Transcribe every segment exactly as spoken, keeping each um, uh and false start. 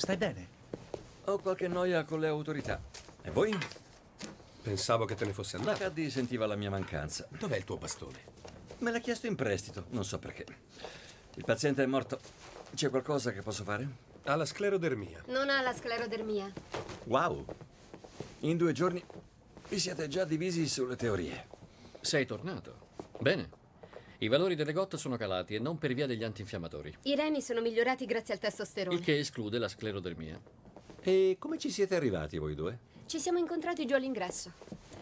stai bene? Ho qualche noia con le autorità. E voi? Pensavo che te ne fosse andato. Caddy sentiva la mia mancanza. Dov'è il tuo bastone? Me l'ha chiesto in prestito, non so perché. Il paziente è morto. C'è qualcosa che posso fare? Ha la sclerodermia. Non ha la sclerodermia. Wow! In due giorni vi siete già divisi sulle teorie. Sei tornato. Bene. I valori delle G O T sono calati e non per via degli antinfiammatori. I reni sono migliorati grazie al testosterone. Il che esclude la sclerodermia. E come ci siete arrivati voi due? Ci siamo incontrati giù all'ingresso.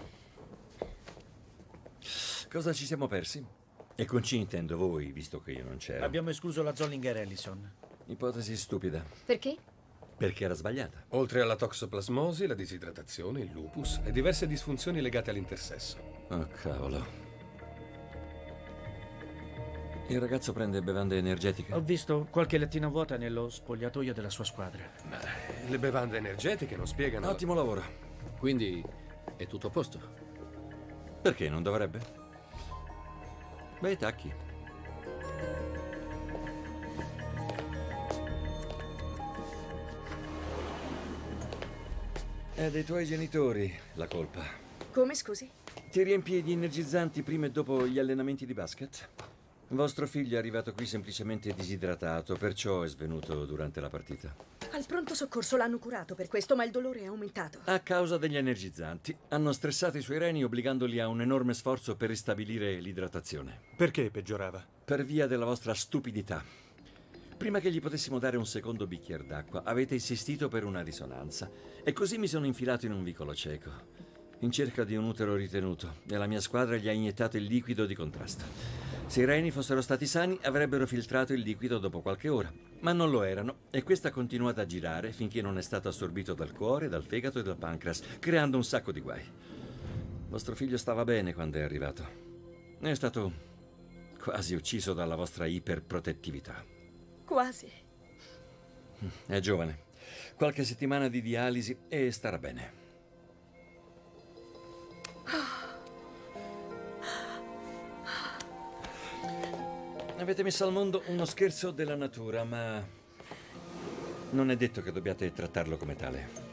Cosa ci siamo persi? E con ci intendo voi, visto che io non c'ero. Abbiamo escluso la Zollinger-Ellison. Ipotesi stupida. Perché? Perché era sbagliata. Oltre alla toxoplasmosi, la disidratazione, il lupus e diverse disfunzioni legate all'intersesso. Oh, cavolo. Il ragazzo prende bevande energetiche? Ho visto qualche lettina vuota nello spogliatoio della sua squadra. Beh, le bevande energetiche non spiegano... Ottimo lavoro. Quindi è tutto a posto. Perché non dovrebbe? Bei tacchi. È dei tuoi genitori la colpa. Come, scusi? Ti riempi di energizzanti prima e dopo gli allenamenti di basket? Vostro figlio è arrivato qui semplicemente disidratato, perciò è svenuto durante la partita. Al pronto soccorso l'hanno curato per questo, ma il dolore è aumentato. A causa degli energizzanti. Hanno stressato i suoi reni obbligandoli a un enorme sforzo per ristabilire l'idratazione. Perché peggiorava? Per via della vostra stupidità. Prima che gli potessimo dare un secondo bicchiere d'acqua, avete insistito per una risonanza. E così mi sono infilato in un vicolo cieco, in cerca di un utero ritenuto, e la mia squadra gli ha iniettato il liquido di contrasto. Se i reni fossero stati sani, avrebbero filtrato il liquido dopo qualche ora, ma non lo erano, e questo ha continuato a girare finché non è stato assorbito dal cuore, dal fegato e dal pancreas, creando un sacco di guai. Vostro figlio stava bene quando è arrivato. È stato quasi ucciso dalla vostra iperprotettività. Quasi. È giovane. Qualche settimana di dialisi e starà bene. Avete messo al mondo uno scherzo della natura, ma non è detto che dobbiate trattarlo come tale.